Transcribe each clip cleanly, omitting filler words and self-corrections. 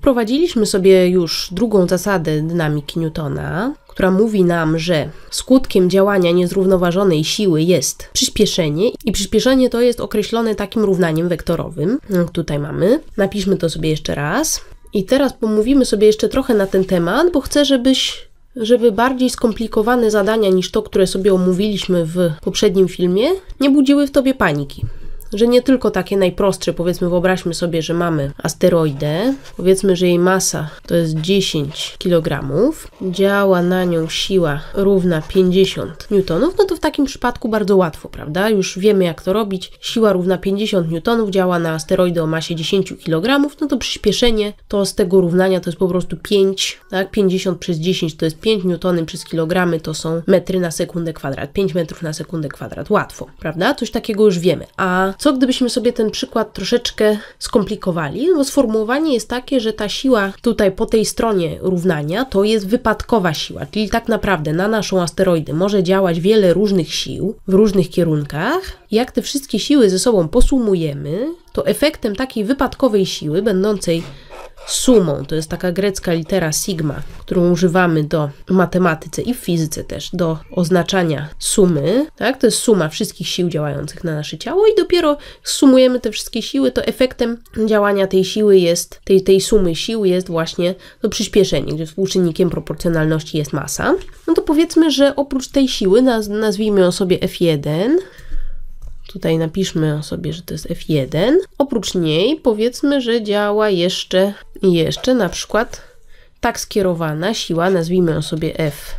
Wprowadziliśmy sobie już drugą zasadę dynamiki Newtona, która mówi nam, że skutkiem działania niezrównoważonej siły jest przyspieszenie i przyspieszenie to jest określone takim równaniem wektorowym. Tutaj mamy. Napiszmy to sobie jeszcze raz. I teraz pomówimy sobie jeszcze trochę na ten temat, bo chcę, żeby bardziej skomplikowane zadania niż to, które sobie omówiliśmy w poprzednim filmie, nie budziły w tobie paniki. Że nie tylko takie najprostsze, powiedzmy, wyobraźmy sobie, że mamy asteroidę, powiedzmy, że jej masa to jest 10 kg, działa na nią siła równa 50 newtonów, no to w takim przypadku bardzo łatwo, prawda? Już wiemy, jak to robić. Siła równa 50 newtonów działa na asteroidę o masie 10 kg, no to przyspieszenie to z tego równania to jest po prostu 5, tak? 50 przez 10 to jest 5 newtony przez kilogramy, to są metry na sekundę kwadrat, 5 metrów na sekundę kwadrat. Łatwo, prawda? Coś takiego już wiemy. A co gdybyśmy sobie ten przykład troszeczkę skomplikowali? No bo sformułowanie jest takie, że ta siła tutaj po tej stronie równania to jest wypadkowa siła, czyli tak naprawdę na naszą asteroidę może działać wiele różnych sił w różnych kierunkach. Jak te wszystkie siły ze sobą posumujemy, to efektem takiej wypadkowej siły będącej sumą, to jest taka grecka litera sigma, którą używamy w matematyce i w fizyce też, do oznaczania sumy, tak? To jest suma wszystkich sił działających na nasze ciało i dopiero sumujemy te wszystkie siły, to efektem działania tej siły jest, tej sumy sił jest właśnie to przyspieszenie, gdzie współczynnikiem proporcjonalności jest masa. No to powiedzmy, że oprócz tej siły, nazwijmy ją sobie F1, tutaj napiszmy sobie, że to jest F1. Oprócz niej powiedzmy, że działa jeszcze na przykład tak skierowana siła, nazwijmy ją sobie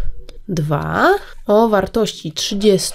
F2 o wartości 30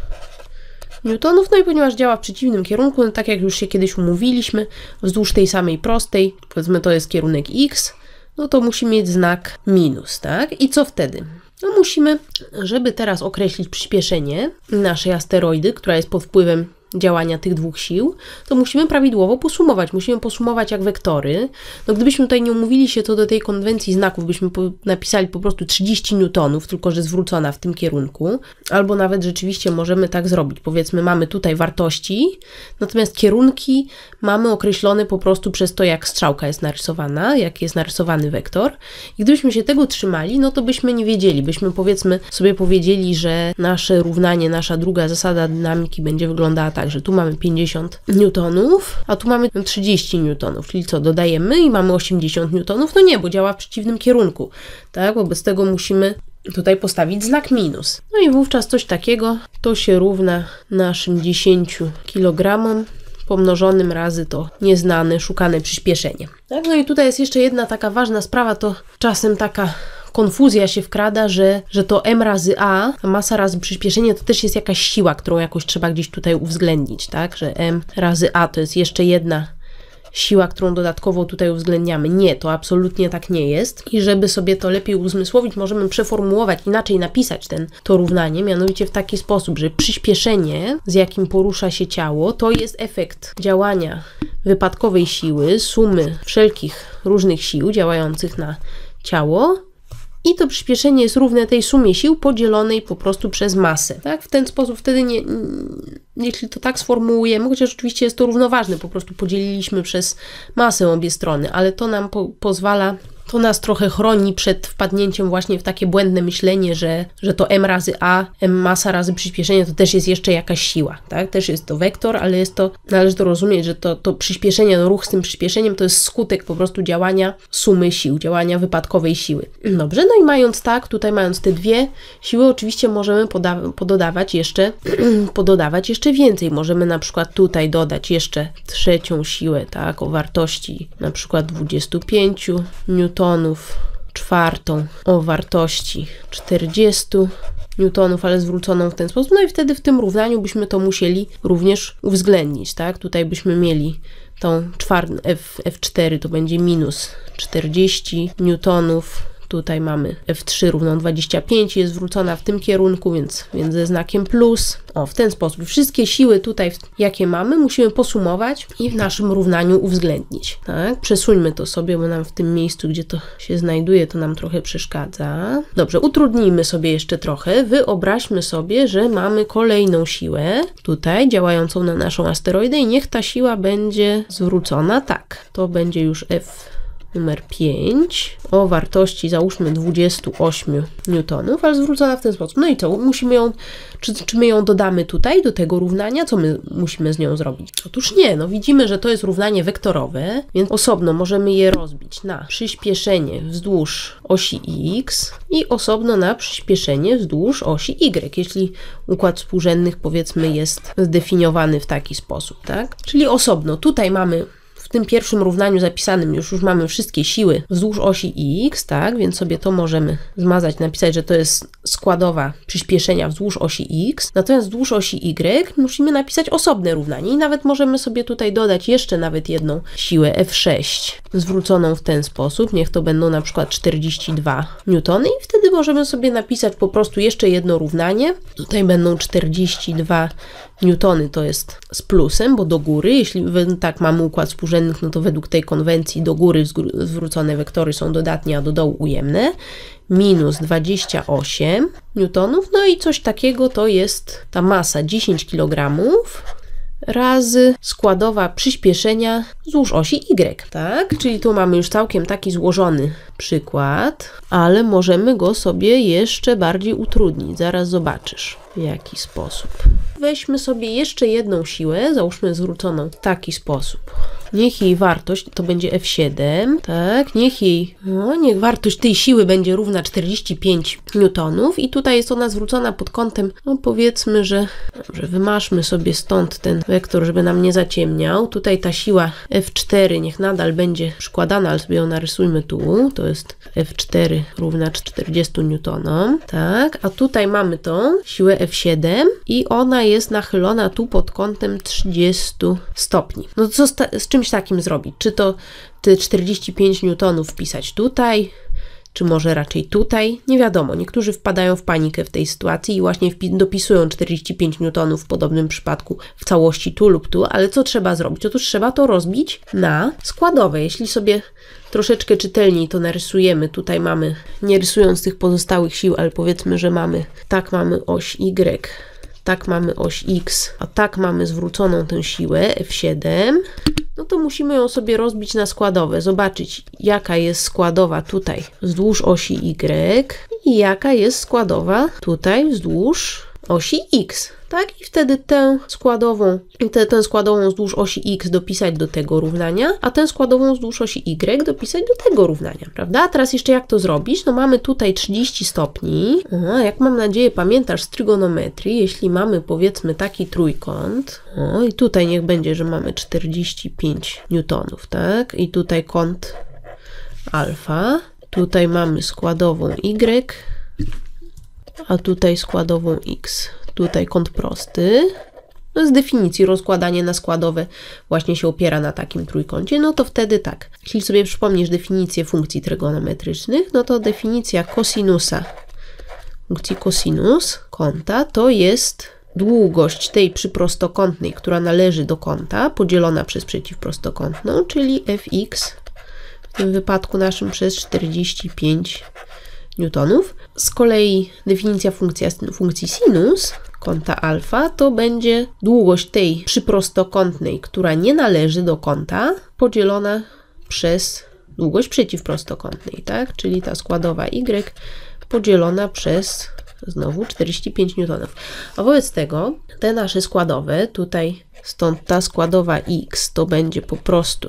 newtonów. No i ponieważ działa w przeciwnym kierunku, no tak jak już się kiedyś umówiliśmy, wzdłuż tej samej prostej, powiedzmy to jest kierunek X, no to musi mieć znak minus, tak? I co wtedy? No musimy, żeby teraz określić przyspieszenie naszej asteroidy, która jest pod wpływem działania tych dwóch sił, to musimy prawidłowo posumować. Musimy posumować jak wektory. No gdybyśmy tutaj nie umówili się to do tej konwencji znaków, byśmy napisali po prostu 30 newtonów, tylko że zwrócona w tym kierunku. Albo nawet rzeczywiście możemy tak zrobić. Powiedzmy, mamy tutaj wartości, natomiast kierunki mamy określone po prostu przez to, jak strzałka jest narysowana, jak jest narysowany wektor. I gdybyśmy się tego trzymali, no to byśmy nie wiedzieli. Byśmy powiedzmy sobie powiedzieli, że nasze równanie, nasza druga zasada dynamiki będzie wyglądała tak, że tu mamy 50 newtonów, a tu mamy 30 newtonów, czyli co, dodajemy i mamy 80 newtonów? No nie, bo działa w przeciwnym kierunku, tak? Wobec tego musimy tutaj postawić znak minus. No i wówczas coś takiego to się równa naszym 10 kg pomnożonym razy to nieznane, szukane przyspieszenie. Tak? No i tutaj jest jeszcze jedna taka ważna sprawa, to czasem taka konfuzja się wkrada, że to m razy a, masa razy przyspieszenie, to też jest jakaś siła, którą jakoś trzeba gdzieś tutaj uwzględnić, tak? Że m razy a to jest jeszcze jedna siła, którą dodatkowo tutaj uwzględniamy. Nie, to absolutnie tak nie jest. I żeby sobie to lepiej uzmysłowić, możemy przeformułować, inaczej napisać to równanie, mianowicie w taki sposób, że przyspieszenie, z jakim porusza się ciało, to jest efekt działania wypadkowej siły, sumy wszelkich różnych sił działających na ciało, i to przyspieszenie jest równe tej sumie sił podzielonej po prostu przez masę. Tak? W ten sposób wtedy jeśli to tak sformułujemy, chociaż oczywiście jest to równoważne, po prostu podzieliliśmy przez masę obie strony, ale to nam pozwala, to nas trochę chroni przed wpadnięciem właśnie w takie błędne myślenie, że to m razy a, m masa razy przyspieszenie to też jest jeszcze jakaś siła, tak? Też jest to wektor, ale należy to rozumieć, że to przyspieszenie, ruch z tym przyspieszeniem to jest skutek po prostu działania sumy sił, działania wypadkowej siły. Dobrze, no i mając te dwie siły, oczywiście możemy pododawać jeszcze więcej. Możemy na przykład tutaj dodać jeszcze trzecią siłę, tak? O wartości na przykład 25 newtonów, czwartą o wartości 40 newtonów, ale zwróconą w ten sposób. No i wtedy w tym równaniu byśmy to musieli również uwzględnić, tak? Tutaj byśmy mieli tą F4 to będzie minus 40 newtonów. Tutaj mamy F3 równą 25, jest zwrócona w tym kierunku, więc ze znakiem plus. O, w ten sposób. Wszystkie siły tutaj, jakie mamy, musimy posumować i w naszym równaniu uwzględnić. Tak? Przesuńmy to sobie, bo nam w tym miejscu, gdzie to się znajduje, to nam trochę przeszkadza. Dobrze, utrudnijmy sobie jeszcze trochę. Wyobraźmy sobie, że mamy kolejną siłę tutaj działającą na naszą asteroidę i niech ta siła będzie zwrócona tak. To będzie już numer 5 o wartości załóżmy 28 newtonów, ale zwrócona w ten sposób. No i co? Musimy ją, czy my ją dodamy tutaj do tego równania? Co my musimy z nią zrobić? Otóż nie, no widzimy, że to jest równanie wektorowe, więc osobno możemy je rozbić na przyspieszenie wzdłuż osi x i osobno na przyspieszenie wzdłuż osi y, jeśli układ współrzędnych powiedzmy jest zdefiniowany w taki sposób, tak? Czyli osobno tutaj mamy w tym pierwszym równaniu zapisanym już mamy wszystkie siły wzdłuż osi x, tak? Więc sobie to możemy zmazać, napisać, że to jest składowa przyspieszenia wzdłuż osi x. Natomiast wzdłuż osi y musimy napisać osobne równanie i nawet możemy sobie tutaj dodać jeszcze nawet jedną siłę F6 zwróconą w ten sposób. Niech to będą na przykład 42 newtony i wtedy możemy sobie napisać po prostu jeszcze jedno równanie. Tutaj będą 42 newtony, to jest z plusem, bo do góry, jeśli tak mamy układ współrzędnych, no to według tej konwencji do góry zwrócone wektory są dodatnie, a do dołu ujemne. Minus 28 newtonów, no i coś takiego to jest ta masa 10 kg razy składowa przyspieszenia wzdłuż osi y, tak? Czyli tu mamy już całkiem taki złożony przykład, ale możemy go sobie jeszcze bardziej utrudnić. Zaraz zobaczysz, w jaki sposób. Weźmy sobie jeszcze jedną siłę, załóżmy zwróconą w taki sposób. Niech jej wartość to będzie F7, tak? Niech wartość tej siły będzie równa 45 newtonów i tutaj jest ona zwrócona pod kątem, no powiedzmy, że wymaszmy sobie stąd ten wektor, żeby nam nie zaciemniał. Tutaj ta siła F4 niech nadal będzie przykładana, ale sobie ją narysujmy tu. To jest F4 równa 40 newtonom, tak? A tutaj mamy tą siłę F7 i ona jest nachylona tu pod kątem 30 stopni. No to co z czymś takim zrobić? Czy to te 45 newtonów wpisać tutaj, czy może raczej tutaj? Nie wiadomo. Niektórzy wpadają w panikę w tej sytuacji i właśnie dopisują 45 newtonów w podobnym przypadku w całości tu lub tu, ale co trzeba zrobić? Otóż trzeba to rozbić na składowe. Jeśli sobie troszeczkę czytelniej to narysujemy, tutaj mamy, nie rysując tych pozostałych sił, ale powiedzmy, że mamy oś Y, tak mamy oś X, a tak mamy zwróconą tę siłę F7, no to musimy ją sobie rozbić na składowe, zobaczyć jaka jest składowa tutaj wzdłuż osi Y i jaka jest składowa tutaj wzdłuż osi X, tak? I wtedy tę składową wzdłuż osi X dopisać do tego równania, a tę składową wzdłuż osi Y dopisać do tego równania, prawda? A teraz jeszcze jak to zrobić? No mamy tutaj 30 stopni. Jak mam nadzieję pamiętasz z trygonometrii, jeśli mamy powiedzmy taki trójkąt, i tutaj niech będzie, że mamy 45 newtonów, tak? I tutaj kąt alfa, tutaj mamy składową Y, a tutaj składową x. Tutaj kąt prosty. No z definicji rozkładanie na składowe właśnie się opiera na takim trójkącie. No to wtedy tak. Jeśli sobie przypomnisz definicję funkcji trygonometrycznych, no to definicja kosinusa, funkcji kosinus kąta to jest długość tej przyprostokątnej, która należy do kąta, podzielona przez przeciwprostokątną, czyli fx, w tym wypadku naszym przez 45 newtonów. Z kolei definicja funkcji sinus kąta alfa to będzie długość tej przyprostokątnej, która nie należy do kąta, podzielona przez długość przeciwprostokątnej, tak? Czyli ta składowa y podzielona przez znowu 45 newtonów. A wobec tego te nasze składowe, tutaj stąd ta składowa x to będzie po prostu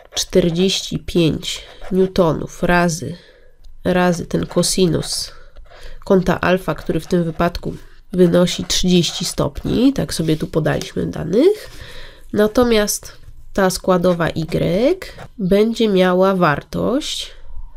45 newtonów razy ten kosinus kąta alfa, który w tym wypadku wynosi 30 stopni, tak sobie tu podaliśmy danych. Natomiast ta składowa y będzie miała wartość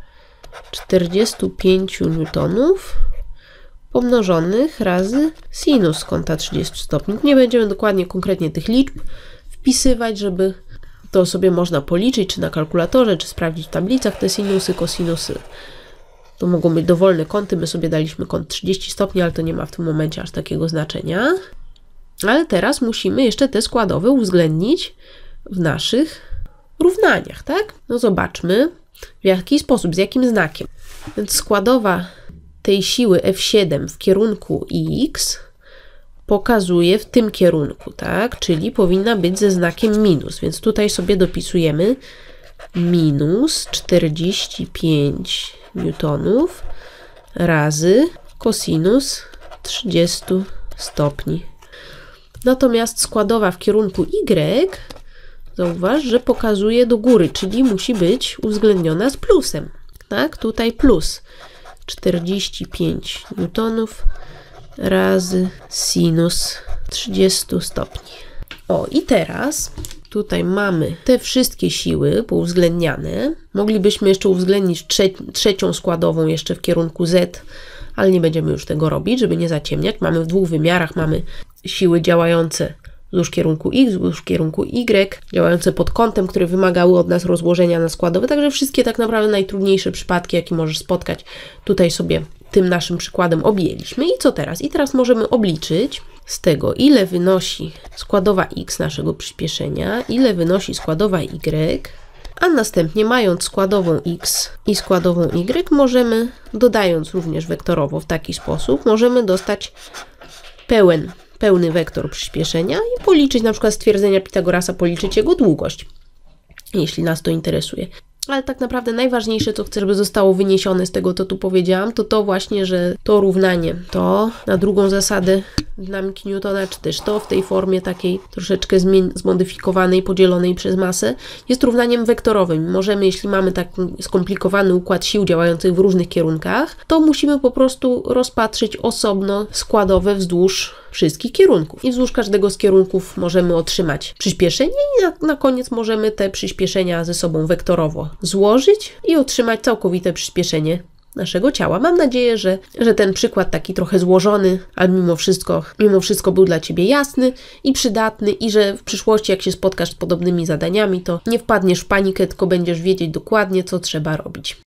45 newtonów pomnożonych razy sinus kąta 30 stopni. Nie będziemy dokładnie, konkretnie tych liczb wpisywać, żeby to sobie można policzyć, czy na kalkulatorze, czy sprawdzić w tablicach te sinusy, kosinusy. To mogą być dowolne kąty, my sobie daliśmy kąt 30 stopni, ale to nie ma w tym momencie aż takiego znaczenia. Ale teraz musimy jeszcze te składowe uwzględnić w naszych równaniach, tak? No zobaczmy, w jaki sposób, z jakim znakiem. Więc składowa tej siły F7 w kierunku x pokazuje w tym kierunku, tak? Czyli powinna być ze znakiem minus, więc tutaj sobie dopisujemy minus 45 newtonów razy kosinus 30 stopni. Natomiast składowa w kierunku Y, zauważ, że pokazuje do góry, czyli musi być uwzględniona z plusem. Tak, tutaj plus 45 newtonów razy sinus 30 stopni. O, i teraz tutaj mamy te wszystkie siły pouwzględniane. Moglibyśmy jeszcze uwzględnić trzecią składową jeszcze w kierunku Z, ale nie będziemy już tego robić, żeby nie zaciemniać. Mamy w dwóch wymiarach, mamy siły działające wzdłuż kierunku X, wzdłuż kierunku Y, działające pod kątem, które wymagały od nas rozłożenia na składowe. Także wszystkie tak naprawdę najtrudniejsze przypadki, jakie możesz spotkać, tutaj sobie tym naszym przykładem objęliśmy. I co teraz? I teraz możemy obliczyć z tego, ile wynosi składowa X naszego przyspieszenia, ile wynosi składowa Y, a następnie mając składową X i składową Y, możemy, dodając również wektorowo w taki sposób, możemy dostać pełny wektor przyspieszenia i policzyć na przykład stwierdzenia Pitagorasa, policzyć jego długość, jeśli nas to interesuje. Ale tak naprawdę najważniejsze, co chcę, żeby zostało wyniesione z tego, co tu powiedziałam, to właśnie, że to równanie, to na drugą zasadę dynamiki Newtona, czy też to w tej formie takiej troszeczkę zmodyfikowanej, podzielonej przez masę, jest równaniem wektorowym. Możemy, jeśli mamy taki skomplikowany układ sił działających w różnych kierunkach, to musimy po prostu rozpatrzyć osobno składowe wzdłuż wszystkich kierunków. I wzdłuż każdego z kierunków możemy otrzymać przyspieszenie i na koniec możemy te przyspieszenia ze sobą wektorowo złożyć i otrzymać całkowite przyspieszenie naszego ciała. Mam nadzieję, że ten przykład taki trochę złożony, ale mimo wszystko był dla Ciebie jasny i przydatny i że w przyszłości, jak się spotkasz z podobnymi zadaniami, to nie wpadniesz w panikę, tylko będziesz wiedzieć dokładnie, co trzeba robić.